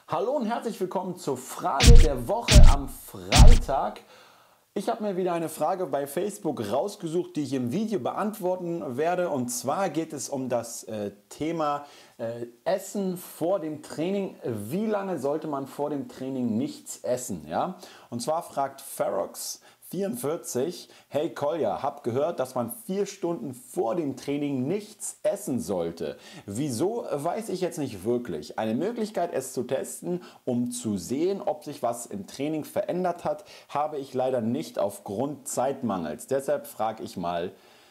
Hallo und herzlich willkommen zur Frage der Woche am Freitag. Ich habe mir wieder eine Frage bei Facebook rausgesucht, die ich im Video beantworten werde. Und zwar geht es um das Thema Essen vor dem Training. Wie lange sollte man vor dem Training nichts essen? Ja? Und zwar fragt Ferox44, hey Kolja, hab gehört, dass man 4 Stunden vor dem Training nichts essen sollte. Wieso, weiß ich jetzt nicht wirklich. Eine Möglichkeit, es zu testen, um zu sehen, ob sich was im Training verändert hat, habe ich leider nicht aufgrund Zeitmangels. Deshalb frage ich mal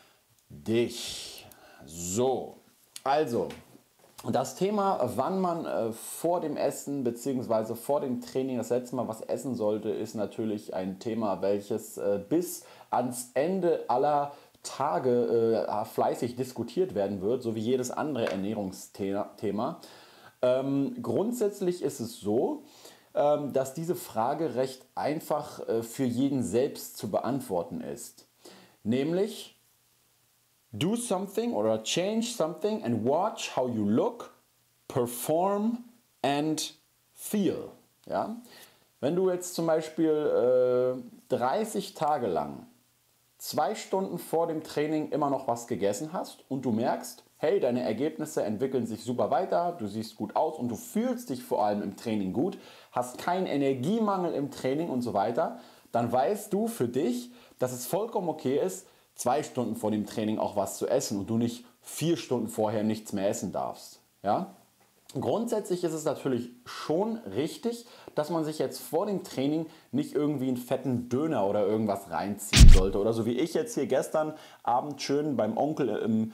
dich. So, also das Thema, wann man vor dem Essen bzw. vor dem Training das letzte Mal was essen sollte, ist natürlich ein Thema, welches bis ans Ende aller Tage fleißig diskutiert werden wird, so wie jedes andere Ernährungsthema. Grundsätzlich ist es so, dass diese Frage recht einfach für jeden selbst zu beantworten ist. Nämlich: do something or change something and watch how you look, perform and feel. Ja? Wenn du jetzt zum Beispiel 30 Tage lang 2 Stunden vor dem Training immer noch was gegessen hast und du merkst, hey, deine Ergebnisse entwickeln sich super weiter, du siehst gut aus und du fühlst dich vor allem im Training gut, hast keinen Energiemangel im Training und so weiter, dann weißt du für dich, dass es vollkommen okay ist, 2 Stunden vor dem Training auch was zu essen und du nicht 4 Stunden vorher nichts mehr essen darfst. Ja? Grundsätzlich ist es natürlich schon richtig, dass man sich jetzt vor dem Training nicht irgendwie einen fetten Döner oder irgendwas reinziehen sollte. Oder so wie ich jetzt hier gestern Abend schön beim Onkel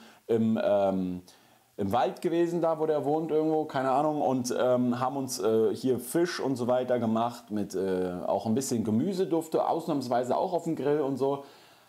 im Wald gewesen, da wo der wohnt irgendwo, keine Ahnung, und haben uns hier Fisch und so weiter gemacht mit auch ein bisschen Gemüsedufte, ausnahmsweise auch auf dem Grill und so.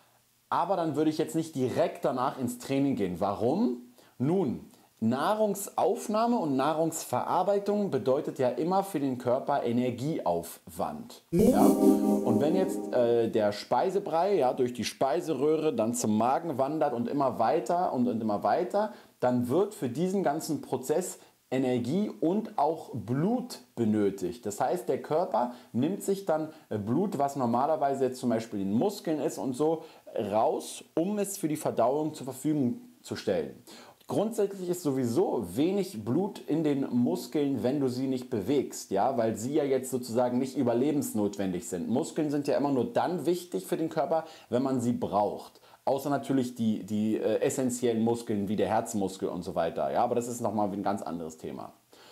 Aber dann würde ich jetzt nicht direkt danach ins Training gehen. Warum? Nun, Nahrungsaufnahme und Nahrungsverarbeitung bedeutet ja immer für den Körper Energieaufwand. Ja? Und wenn jetzt der Speisebrei durch die Speiseröhre dann zum Magen wandert und immer weiter und immer weiter, dann wird für diesen ganzen Prozess Energie und auch Blut benötigt. Das heißt, der Körper nimmt sich dann Blut, was normalerweise jetzt zum Beispiel in den Muskeln ist und so, raus, um es für die Verdauung zur Verfügung zu stellen. Grundsätzlich ist sowieso wenig Blut in den Muskeln, wenn du sie nicht bewegst, ja, weil sie ja jetzt sozusagen nicht überlebensnotwendig sind. Muskeln sind ja immer nur dann wichtig für den Körper, wenn man sie braucht. Außer natürlich die essentiellen Muskeln wie der Herzmuskel und so weiter. Ja, aber das ist nochmal ein ganz anderes Thema.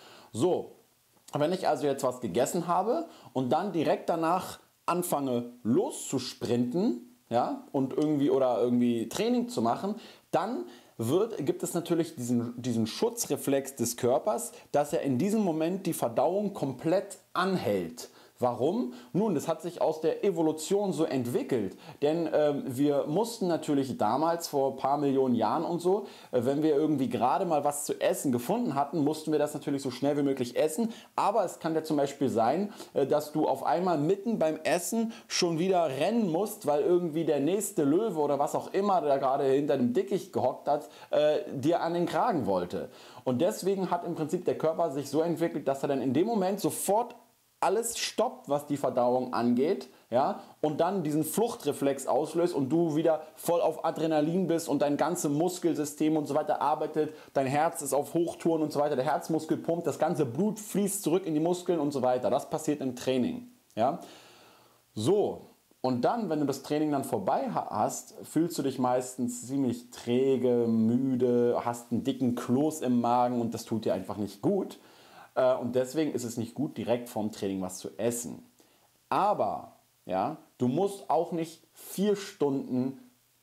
So, wenn ich also jetzt was gegessen habe und dann direkt danach anfange loszusprinten, ja, und irgendwie Training zu machen, dann gibt es natürlich diesen Schutzreflex des Körpers, dass er in diesem Moment die Verdauung komplett anhält. Warum? Nun, das hat sich aus der Evolution so entwickelt, denn wir mussten natürlich damals vor ein paar Millionen Jahren und so, wenn wir irgendwie gerade mal was zu essen gefunden hatten, mussten wir das natürlich so schnell wie möglich essen, aber es kann ja zum Beispiel sein, dass du auf einmal mitten beim Essen schon wieder rennen musst, weil irgendwie der nächste Löwe oder was auch immer, der gerade hinter dem Dickicht gehockt hat, dir an den Kragen wollte. Und deswegen hat im Prinzip der Körper sich so entwickelt, dass er dann in dem Moment sofort alles stoppt, was die Verdauung angeht, ja, und dann diesen Fluchtreflex auslöst und du wieder voll auf Adrenalin bist und dein ganzes Muskelsystem und so weiter arbeitet, dein Herz ist auf Hochtouren und so weiter, der Herzmuskel pumpt, das ganze Blut fließt zurück in die Muskeln und so weiter. Das passiert im Training, ja. So, und dann, wenn du das Training dann vorbei hast, fühlst du dich meistens ziemlich träge, müde, hast einen dicken Kloß im Magen und das tut dir einfach nicht gut. Und deswegen ist es nicht gut, direkt vorm Training was zu essen. Aber ja, du musst auch nicht 4 Stunden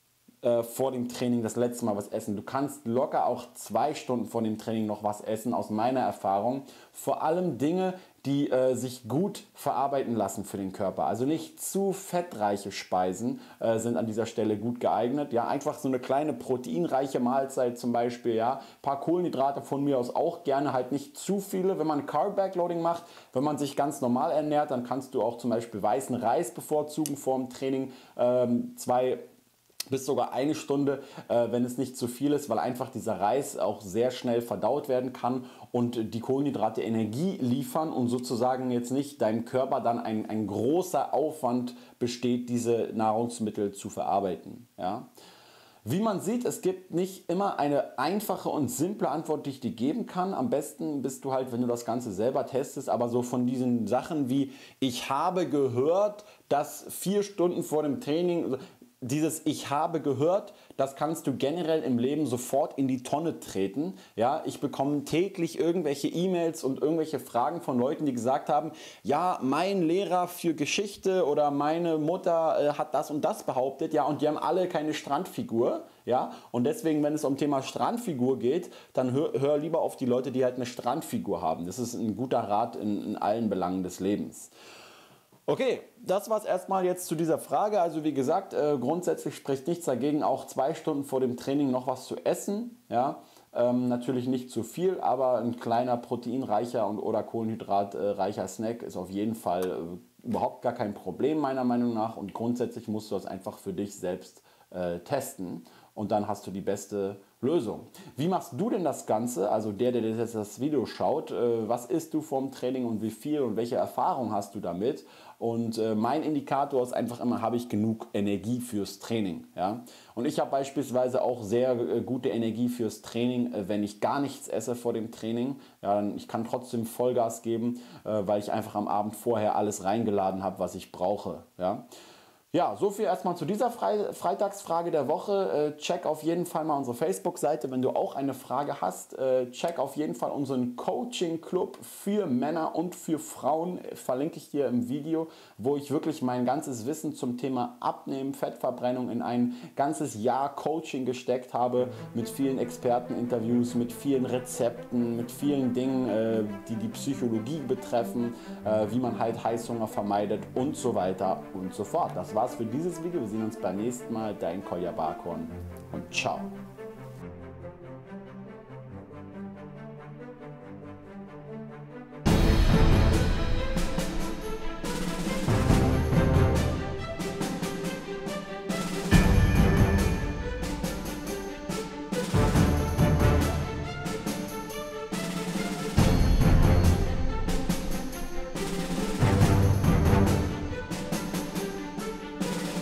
vor dem Training das letzte Mal was essen. Du kannst locker auch 2 Stunden vor dem Training noch was essen, aus meiner Erfahrung. Vor allem Dinge, die sich gut verarbeiten lassen für den Körper. Also nicht zu fettreiche Speisen sind an dieser Stelle gut geeignet. Ja, einfach so eine kleine proteinreiche Mahlzeit zum Beispiel. Ja, ein paar Kohlenhydrate von mir aus auch gerne, halt nicht zu viele. Wenn man Carb-Backloading macht, wenn man sich ganz normal ernährt, dann kannst du auch zum Beispiel weißen Reis bevorzugen vor dem Training. 2 bis sogar eine Stunde, wenn es nicht zu viel ist, weil einfach dieser Reis auch sehr schnell verdaut werden kann und die Kohlenhydrate Energie liefern und sozusagen jetzt nicht deinem Körper dann ein großer Aufwand besteht, diese Nahrungsmittel zu verarbeiten. Ja? Wie man sieht, es gibt nicht immer eine einfache und simple Antwort, die ich dir geben kann. Am besten bist du halt, wenn du das Ganze selber testest, aber so von diesen Sachen wie, ich habe gehört, dass 4 Stunden vor dem Training, dieses Ich habe gehört, das kannst du generell im Leben sofort in die Tonne treten. Ja, ich bekomme täglich irgendwelche E-Mails und irgendwelche Fragen von Leuten, die gesagt haben, ja, mein Lehrer für Geschichte oder meine Mutter hat das und das behauptet, ja, und die haben alle keine Strandfigur. Ja, und deswegen, wenn es um Thema Strandfigur geht, dann hör lieber auf die Leute, die halt eine Strandfigur haben. Das ist ein guter Rat in allen Belangen des Lebens. Okay, das war es erstmal jetzt zu dieser Frage. Also wie gesagt, grundsätzlich spricht nichts dagegen, auch 2 Stunden vor dem Training noch was zu essen. Ja? Natürlich nicht zu viel, aber ein kleiner proteinreicher oder kohlenhydratreicher Snack ist auf jeden Fall überhaupt gar kein Problem meiner Meinung nach. Und grundsätzlich musst du das einfach für dich selbst testen und dann hast du die beste Lösung. Wie machst du denn das Ganze? Also der jetzt das Video schaut, was isst du vorm Training und wie viel und welche Erfahrung hast du damit? Und mein Indikator ist einfach immer, habe ich genug Energie fürs Training? Ja? Und ich habe beispielsweise auch sehr gute Energie fürs Training, wenn ich gar nichts esse vor dem Training. Ja, ich kann trotzdem Vollgas geben, weil ich einfach am Abend vorher alles reingeladen habe, was ich brauche. Ja? Ja, so viel erstmal zu dieser Freitagsfrage der Woche. Check auf jeden Fall mal unsere Facebook-Seite, wenn du auch eine Frage hast. Check auf jeden Fall unseren Coaching-Club für Männer und für Frauen. Verlinke ich dir im Video, wo ich wirklich mein ganzes Wissen zum Thema Abnehmen, Fettverbrennung in ein ganzes Jahr Coaching gesteckt habe. Mit vielen Experteninterviews, mit vielen Rezepten, mit vielen Dingen, die die Psychologie betreffen, wie man halt Heißhunger vermeidet und so weiter und so fort. Das war's für dieses Video. Wir sehen uns beim nächsten Mal. Dein Kolja Barkhorn und ciao.